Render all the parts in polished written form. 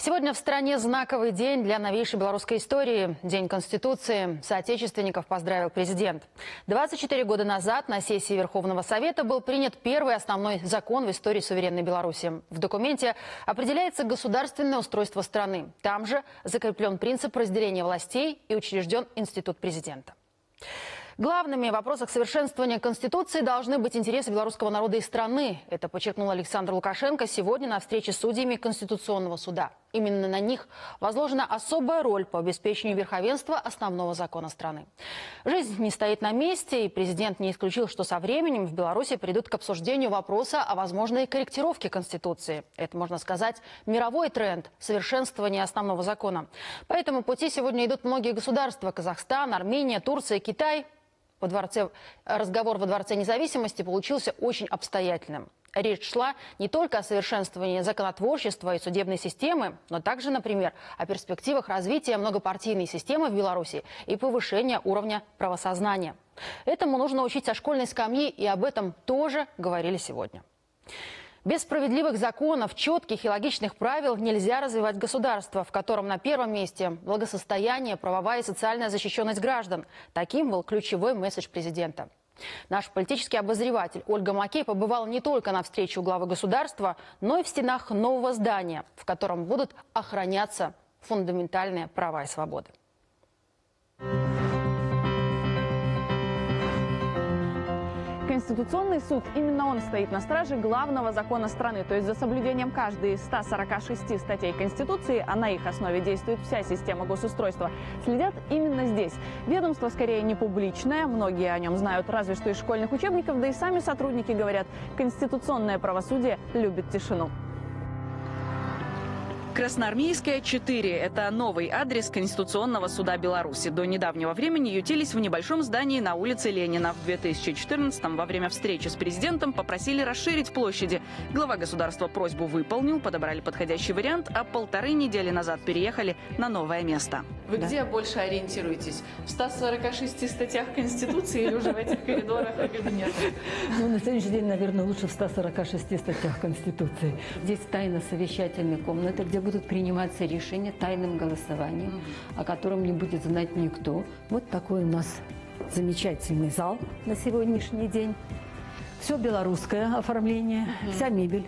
Сегодня в стране знаковый день для новейшей белорусской истории – День Конституции. Соотечественников поздравил президент. 24 года назад на сессии Верховного Совета был принят первый основной закон в истории суверенной Беларуси. В документе определяется государственное устройство страны. Там же закреплен принцип разделения властей и учрежден институт президента. Главными в вопросах совершенствования Конституции должны быть интересы белорусского народа и страны. Это подчеркнул Александр Лукашенко сегодня на встрече с судьями Конституционного суда. Именно на них возложена особая роль по обеспечению верховенства основного закона страны. Жизнь не стоит на месте, и президент не исключил, что со временем в Беларуси придут к обсуждению вопроса о возможной корректировке Конституции. Это, можно сказать, мировой тренд совершенствования основного закона. По этому пути сегодня идут многие государства – Казахстан, Армения, Турция, Китай. Разговор во Дворце независимости получился очень обстоятельным. Речь шла не только о совершенствовании законотворчества и судебной системы, но также, например, о перспективах развития многопартийной системы в Беларуси и повышения уровня правосознания. Этому нужно учить со школьной скамьи, и об этом тоже говорили сегодня. Без справедливых законов, четких и логичных правил нельзя развивать государство, в котором на первом месте благосостояние, правовая и социальная защищенность граждан. Таким был ключевой месседж президента. Наш политический обозреватель Ольга Макей побывала не только на встрече у главы государства, но и в стенах нового здания, в котором будут охраняться фундаментальные права и свободы. Конституционный суд, именно он стоит на страже главного закона страны. То есть за соблюдением каждой из 146 статей Конституции, а на их основе действует вся система госустройства, следят именно здесь. Ведомство скорее не публичное, многие о нем знают разве что из школьных учебников, да и сами сотрудники говорят, конституционное правосудие любит тишину. Красноармейская, 4 – это новый адрес Конституционного суда Беларуси. До недавнего времени ютились в небольшом здании на улице Ленина. В 2014-м во время встречи с президентом попросили расширить площади. Глава государства просьбу выполнил, подобрали подходящий вариант, а 1,5 недели назад переехали на новое место. Вы где больше ориентируетесь? В 146 статьях Конституции или уже в этих коридорах и кабинетах? Ну, на сегодняшний день, наверное, лучше в 146 статьях Конституции. Здесь тайно-совещательные комнаты, где будут приниматься решения тайным голосованием, о котором не будет знать никто. Вот такой у нас замечательный зал на сегодняшний день. Все белорусское оформление, вся мебель.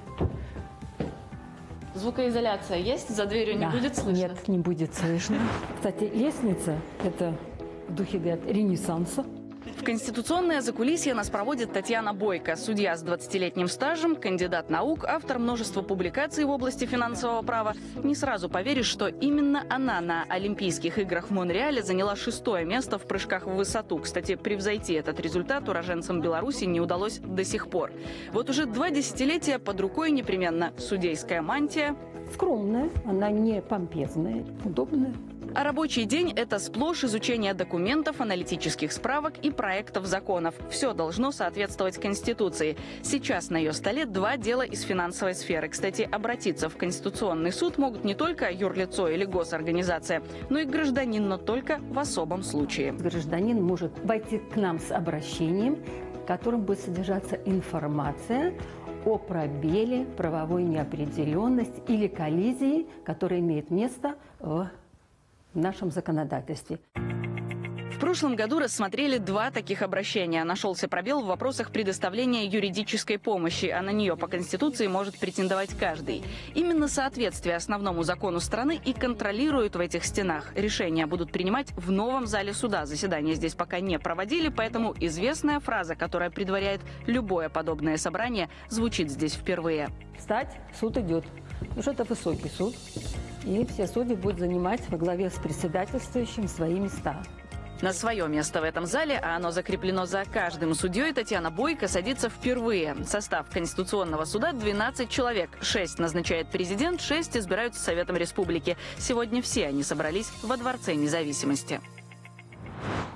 Звукоизоляция есть? За дверью не будет слышно? Нет, не будет слышно. Кстати, лестница – это в духе, говорят, Ренессанса. В конституционное закулисье нас проводит Татьяна Бойко, судья с 20-летним стажем, кандидат наук, автор множества публикаций в области финансового права. Не сразу поверишь, что именно она на Олимпийских играх в Монреале заняла 6-е место в прыжках в высоту. Кстати, превзойти этот результат уроженцам Беларуси не удалось до сих пор. Вот уже 2 десятилетия под рукой непременно судейская мантия. Скромная, она не помпезная, удобная. А рабочий день – это сплошь изучение документов, аналитических справок и проектов законов. Все должно соответствовать Конституции. Сейчас на ее столе 2 дела из финансовой сферы. Кстати, обратиться в Конституционный суд могут не только юрлицо или госорганизация, но и гражданин, но только в особом случае. Гражданин может пойти к нам с обращением, в котором будет содержаться информация о пробеле, правовой неопределенности или коллизии, которая имеет место в нашем законодательстве. В прошлом году рассмотрели 2 таких обращения. Нашелся пробел в вопросах предоставления юридической помощи, а на нее по Конституции может претендовать каждый. Именно соответствие основному закону страны и контролируют в этих стенах. Решения будут принимать в новом зале суда. Заседания здесь пока не проводили, поэтому известная фраза, которая предваряет любое подобное собрание, звучит здесь впервые. Встать, суд идет. Потому что это высокий суд. И все судьи будут занимать во главе с председательствующим свои места. На свое место в этом зале, а оно закреплено за каждым судьей, Татьяна Бойко садится впервые. Состав Конституционного суда 12 человек. 6 назначает президент, 6 избираются Советом Республики. Сегодня все они собрались во Дворце независимости.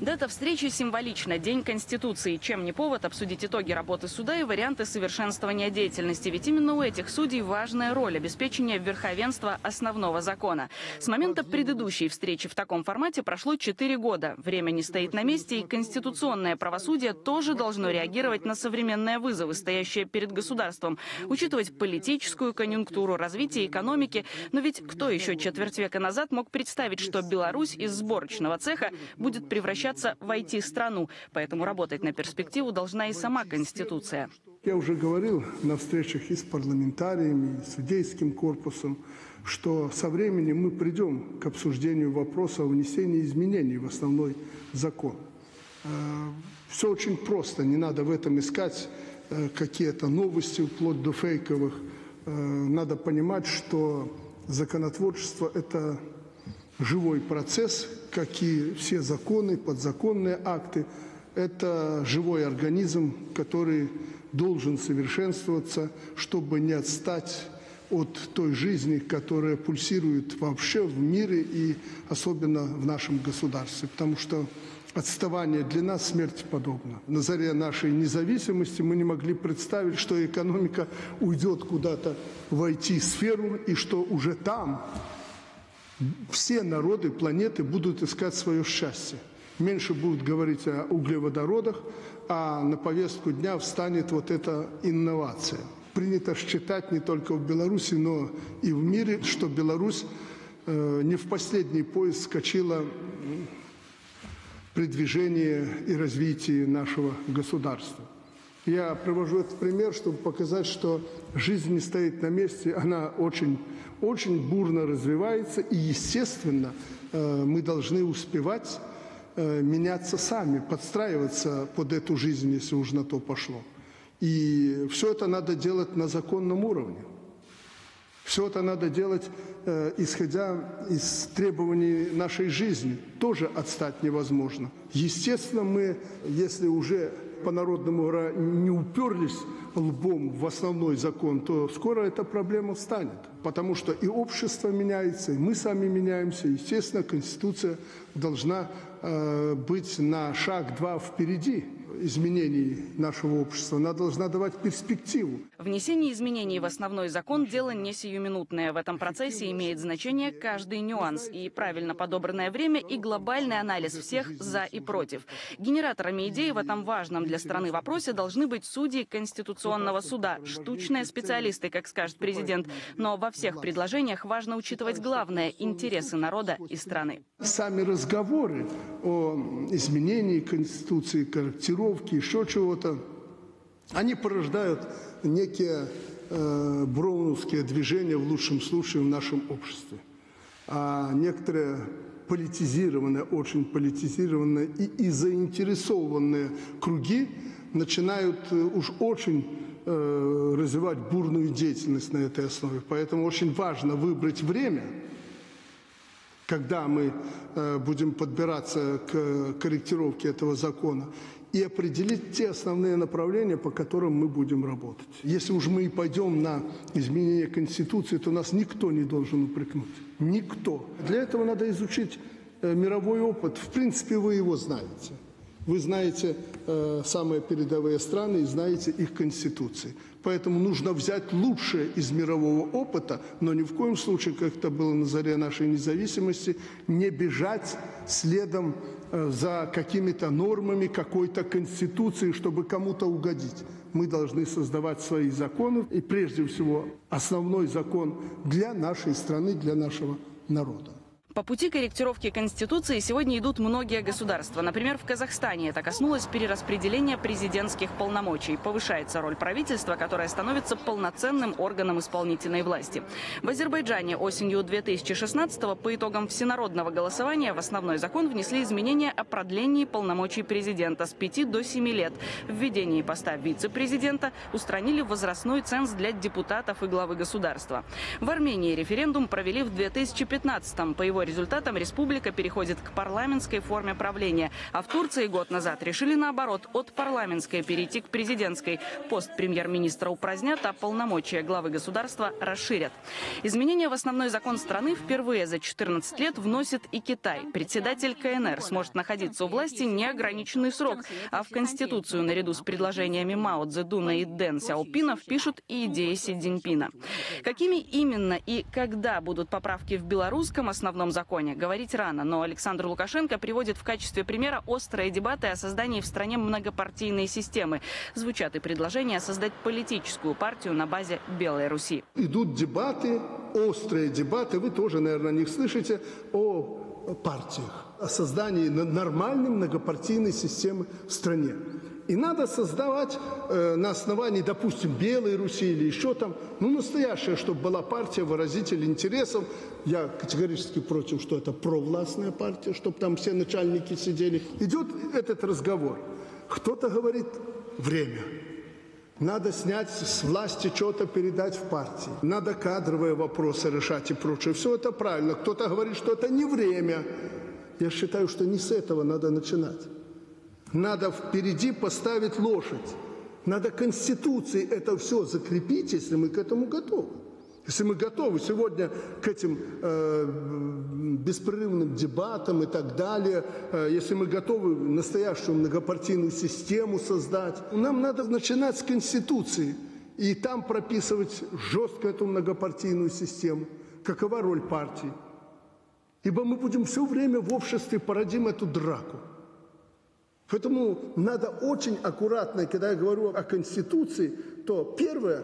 Дата встречи символична – День Конституции. Чем не повод обсудить итоги работы суда и варианты совершенствования деятельности. Ведь именно у этих судей важная роль обеспечения верховенства основного закона. С момента предыдущей встречи в таком формате прошло 4 года. Время не стоит на месте, и конституционное правосудие тоже должно реагировать на современные вызовы, стоящие перед государством, учитывать политическую конъюнктуру, развитие экономики. Но ведь кто еще четверть века назад мог представить, что Беларусь из сборочного цеха будет превращаться в IT-страну. Поэтому работать на перспективу должна и сама Конституция. Я уже говорил на встречах и с парламентариями, и с судейским корпусом, что со временем мы придем к обсуждению вопроса о внесении изменений в основной закон. Все очень просто, не надо в этом искать какие-то новости, вплоть до фейковых. Надо понимать, что законотворчество – это живой процесс, как и все законы, подзаконные акты. Это живой организм, который должен совершенствоваться, чтобы не отстать от той жизни, которая пульсирует вообще в мире и особенно в нашем государстве. Потому что отставание для нас смерти подобно. На заре нашей независимости мы не могли представить, что экономика уйдет куда-то в IT-сферу и что уже там все народы планеты будут искать свое счастье. Меньше будут говорить о углеводородах, а на повестку дня встанет вот эта инновация. Принято считать не только в Беларуси, но и в мире, что Беларусь не в последний поезд вскочила при движении и развитии нашего государства. Я привожу этот пример, чтобы показать, что жизнь не стоит на месте, она очень бурно развивается, и, естественно, мы должны успевать меняться сами, подстраиваться под эту жизнь, если уж на то пошло. И все это надо делать на законном уровне. Все это надо делать, исходя из требований нашей жизни. Тоже отстать невозможно. Естественно, мы, если уже по-народному не уперлись лбом в основной закон, то скоро эта проблема встанет. Потому что и общество меняется, и мы сами меняемся. Естественно, Конституция должна быть на шаг-два впереди изменений нашего общества. Она должна давать перспективу. Внесение изменений в основной закон – дело не сиюминутное. В этом процессе имеет значение каждый нюанс. И правильно подобранное время, и глобальный анализ всех «за» и «против». Генераторами идей в этом важном для страны вопросе должны быть судьи Конституционного суда. Штучные специалисты, как скажет президент. Но во всех предложениях важно учитывать главное – интересы народа и страны. Сами разговоры о изменении Конституции, корректировке, еще чего-то, они порождают некие броуновские движения, в лучшем случае, в нашем обществе. А некоторые политизированные, очень политизированные и заинтересованные круги начинают уж очень развивать бурную деятельность на этой основе. Поэтому очень важно выбрать время, когда мы будем подбираться к корректировке этого закона, и определить те основные направления, по которым мы будем работать. Если уж мы и пойдем на изменение Конституции, то нас никто не должен упрекнуть. Никто. Для этого надо изучить мировой опыт. В принципе, вы его знаете. Вы знаете самые передовые страны и знаете их конституции. Поэтому нужно взять лучшее из мирового опыта, но ни в коем случае, как это было на заре нашей независимости, не бежать следом за какими-то нормами какой-то конституции, чтобы кому-то угодить. Мы должны создавать свои законы, и прежде всего основной закон для нашей страны, для нашего народа. По пути корректировки Конституции сегодня идут многие государства. Например, в Казахстане это коснулось перераспределения президентских полномочий. Повышается роль правительства, которое становится полноценным органом исполнительной власти. В Азербайджане осенью 2016-го по итогам всенародного голосования в основной закон внесли изменения о продлении полномочий президента с 5 до 7 лет. В введении поста вице-президента устранили возрастной ценз для депутатов и главы государства. В Армении референдум провели в 2015-м. По его результатам республика переходит к парламентской форме правления. А в Турции год назад решили наоборот, от парламентской перейти к президентской. Пост премьер-министра упразднят, а полномочия главы государства расширят. Изменения в основной закон страны впервые за 14 лет вносит и Китай. Председатель КНР сможет находиться у власти неограниченный срок. А в Конституцию наряду с предложениями Мао Цзэдуна и Дэн Сяопина впишут и идеи Си Цзиньпина. Какими именно и когда будут поправки в белорусском основном законе, говорить рано. Но Александр Лукашенко приводит в качестве примера острые дебаты о создании в стране многопартийной системы. Звучат и предложения создать политическую партию на базе Белой Руси. Идут дебаты, острые дебаты, вы тоже, наверное, о них слышите, о партиях, о создании нормальной многопартийной системы в стране. И надо создавать на основании, допустим, Белой Руси или еще там, настоящая, чтобы была партия выразителей интересов. Я категорически против, что это провластная партия, чтобы там все начальники сидели. Идет этот разговор. Кто-то говорит время. Надо снять с власти, что-то передать в партии. Надо кадровые вопросы решать и прочее. Все это правильно. Кто-то говорит, что это не время. Я считаю, что не с этого надо начинать. Надо впереди поставить лошадь. Надо Конституцией это все закрепить, если мы к этому готовы. Если мы готовы сегодня к этим беспрерывным дебатам и так далее, если мы готовы настоящую многопартийную систему создать, нам надо начинать с Конституции и там прописывать жестко эту многопартийную систему. Какова роль партии? Ибо мы будем все время в обществе породим эту драку. Поэтому надо очень аккуратно, когда я говорю о Конституции, то первое,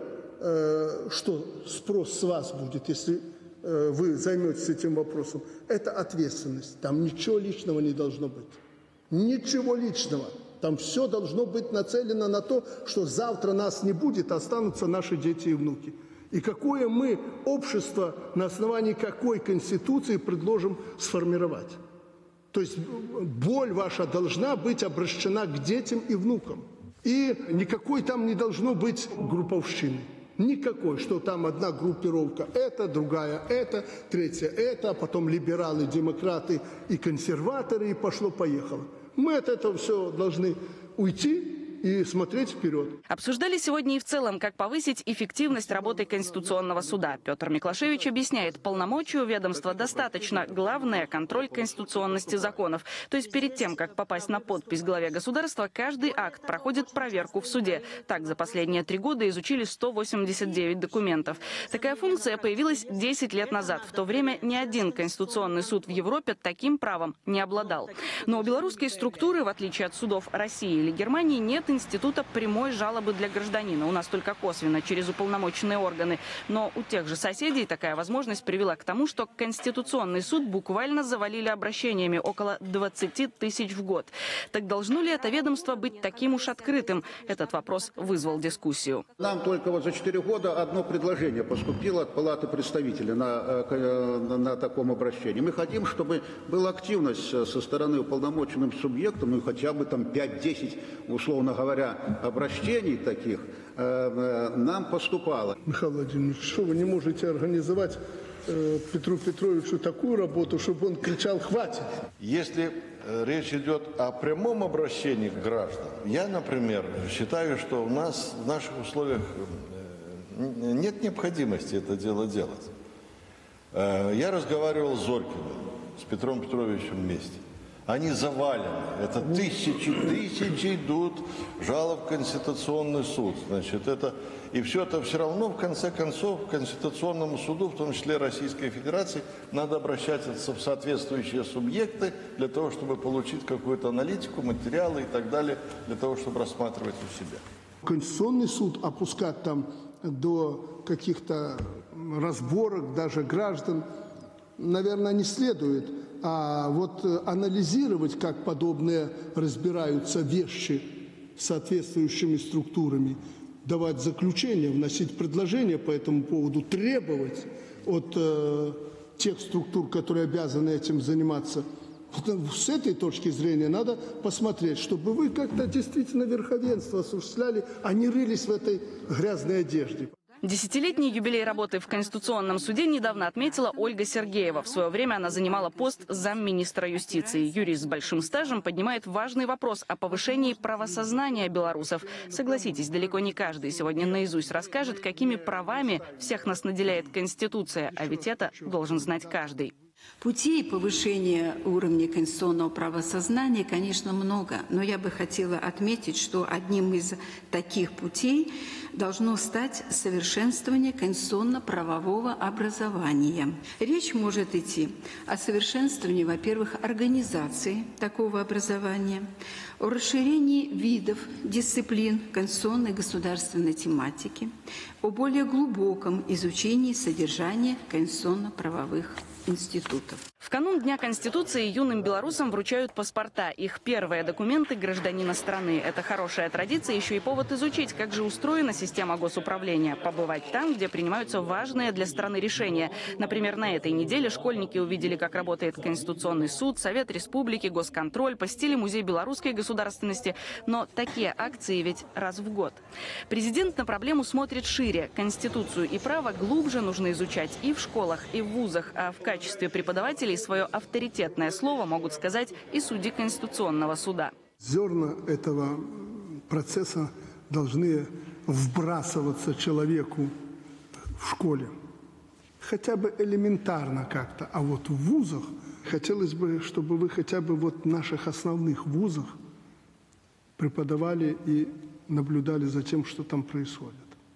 что спрос с вас будет, если вы займетесь этим вопросом, это ответственность. Там ничего личного не должно быть. Ничего личного. Там все должно быть нацелено на то, что завтра нас не будет, а останутся наши дети и внуки. И какое мы общество на основании какой Конституции предложим сформировать. То есть боль ваша должна быть обращена к детям и внукам. И никакой там не должно быть групповщины. Никакой, что там одна группировка это, другая это, третья это, а потом либералы, демократы и консерваторы, и пошло-поехало. Мы от этого все должны уйти и смотреть вперед. Обсуждали сегодня и в целом, как повысить эффективность работы Конституционного суда. Петр Миклашевич объясняет, полномочий у ведомства достаточно. Главное – контроль конституционности законов. То есть перед тем, как попасть на подпись главе государства, каждый акт проходит проверку в суде. Так, за последние 3 года изучили 189 документов. Такая функция появилась 10 лет назад. В то время ни один Конституционный суд в Европе таким правом не обладал. Но у белорусской структуры, в отличие от судов России или Германии, нет института прямой жалобы для гражданина. У нас только косвенно, через уполномоченные органы. Но у тех же соседей такая возможность привела к тому, что Конституционный суд буквально завалили обращениями, около 20 тысяч в год. Так должно ли это ведомство быть таким уж открытым? Этот вопрос вызвал дискуссию. Нам только вот за 4 года одно предложение поступило от Палаты представителей на таком обращении. Мы хотим, чтобы была активность со стороны уполномоченным субъектом, ну хотя бы там 5-10, условно говоря, обращений таких нам поступало. Михаил Владимирович, что вы не можете организовать Петру Петровичу такую работу, чтобы он кричал «хватит»? Если речь идет о прямом обращении к гражданам, я, например, считаю, что у нас в наших условиях нет необходимости это дело делать. Я разговаривал с Зорькиным, с Петром Петровичем вместе. Они завалены. Это тысячи идут жалоб в Конституционный суд. Значит, это, и все это все равно, в конце концов, к Конституционному суду, в том числе Российской Федерации, надо обращаться в соответствующие субъекты для того, чтобы получить какую-то аналитику, материалы и так далее, для того, чтобы рассматривать у себя. Конституционный суд опускать там до каких-то разборок даже граждан, наверное, не следует. А вот анализировать, как подобные разбираются вещи с соответствующими структурами, давать заключения, вносить предложения по этому поводу, требовать от тех структур, которые обязаны этим заниматься. С этой точки зрения надо посмотреть, чтобы вы как-то действительно верховенство осуществляли, а не рылись в этой грязной одежде. Десятилетний юбилей работы в Конституционном суде недавно отметила Ольга Сергеева. В свое время она занимала пост замминистра юстиции. Юрист с большим стажем поднимает важный вопрос о повышении правосознания белорусов. Согласитесь, далеко не каждый сегодня наизусть расскажет, какими правами всех нас наделяет Конституция. А ведь это должен знать каждый. Путей повышения уровня конституционного правосознания, конечно, много, но я бы хотела отметить, что одним из таких путей должно стать совершенствование конституционно-правового образования. Речь может идти о совершенствовании, во-первых, организации такого образования, о расширении видов дисциплин конституционной и государственной тематики, о более глубоком изучении содержания конституционно-правовых институтов. В канун Дня Конституции юным белорусам вручают паспорта. Их первые документы гражданина страны. Это хорошая традиция, еще и повод изучить, как же устроена система госуправления. Побывать там, где принимаются важные для страны решения. Например, на этой неделе школьники увидели, как работает Конституционный суд, Совет Республики, Госконтроль, посетили Музей белорусской государственности. Но такие акции ведь раз в год. Президент на проблему смотрит шире. Конституцию и право глубже нужно изучать и в школах, и в вузах. А в качестве преподавателей свое авторитетное слово могут сказать и судьи Конституционного суда. Зерна этого процесса должны вбрасываться человеку в школе. Хотя бы элементарно как-то. А вот в вузах хотелось бы, чтобы вы хотя бы вот в наших основных вузах преподавали и наблюдали за тем, что там происходит.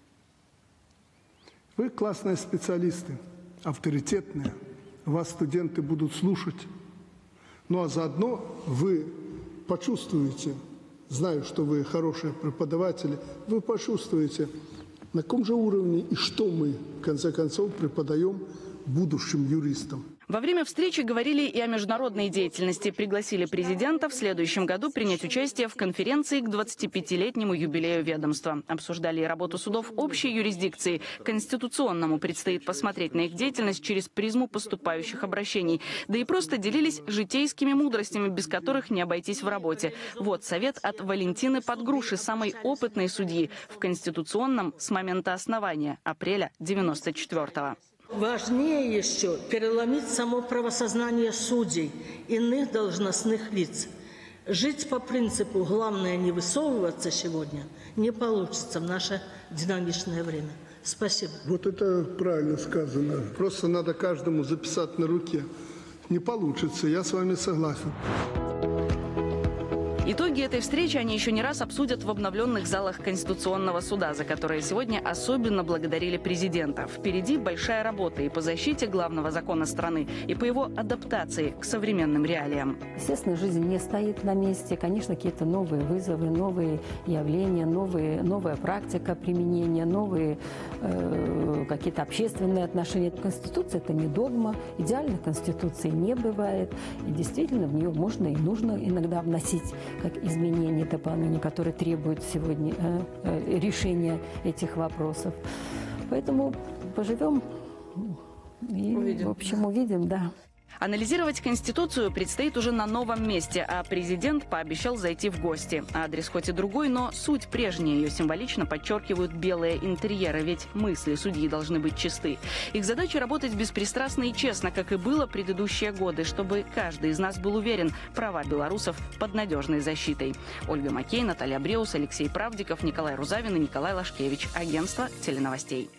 Вы классные специалисты, авторитетные. Вас студенты будут слушать. Ну а заодно вы почувствуете, знаю, что вы хорошие преподаватели, вы почувствуете, на каком же уровне и что мы, в конце концов, преподаем будущим юристам. Во время встречи говорили и о международной деятельности. Пригласили президента в следующем году принять участие в конференции к 25-летнему юбилею ведомства. Обсуждали и работу судов общей юрисдикции. Конституционному предстоит посмотреть на их деятельность через призму поступающих обращений. Да и просто делились житейскими мудростями, без которых не обойтись в работе. Вот совет от Валентины Подгруши, самой опытной судьи в Конституционном с момента основания, апреля 1994-го. Важнее еще переломить само правосознание судей, иных должностных лиц. Жить по принципу «главное не высовываться» сегодня не получится в наше динамичное время. Спасибо. Вот это правильно сказано. Просто надо каждому записать на руке. Не получится, я с вами согласен. Итоги этой встречи они еще не раз обсудят в обновленных залах Конституционного суда, за которые сегодня особенно благодарили президента. Впереди большая работа и по защите главного закона страны, и по его адаптации к современным реалиям. Естественно, жизнь не стоит на месте. Конечно, какие-то новые вызовы, новые явления, новая практика применения, новые какие-то общественные отношения. Конституция – это не догма. Идеальной Конституции не бывает. И действительно, в нее можно и нужно иногда вносить как изменения, дополнения, которые требуют сегодня решения этих вопросов. Поэтому поживем и, в общем, увидим, да. Анализировать Конституцию предстоит уже на новом месте, а президент пообещал зайти в гости. Адрес хоть и другой, но суть прежняя. Ее символично подчеркивают белые интерьеры, ведь мысли судьи должны быть чисты. Их задача работать беспристрастно и честно, как и было предыдущие годы, чтобы каждый из нас был уверен, права белорусов под надежной защитой. Ольга Макей, Наталья Бреус, Алексей Правдиков, Николай Рузавин и Николай Лашкевич. Агентство теленовостей.